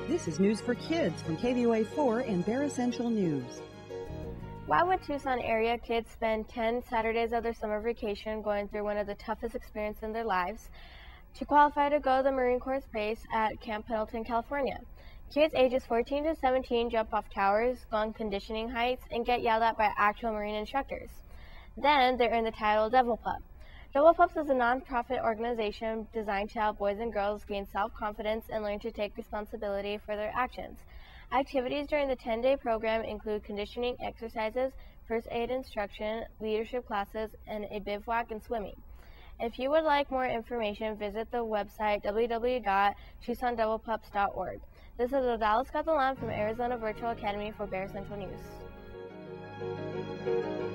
This is News for Kids from KVOA 4 and Bear Essential News. Why would Tucson area kids spend 10 Saturdays of their summer vacation going through one of the toughest experiences in their lives? To qualify to go to the Marine Corps base at Camp Pendleton, California, kids ages 14 to 17 jump off towers, go on conditioning heights, and get yelled at by actual Marine instructors. Then they earn the title Devil Pup. Devil Pups is a non-profit organization designed to help boys and girls gain self-confidence and learn to take responsibility for their actions. Activities during the 10-day program include conditioning exercises, first aid instruction, leadership classes, and a bivouac and swimming. If you would like more information, visit the website www.tucsondevilpups.org. This is Odalis Catalan from Arizona Virtual Academy for Bear Central News.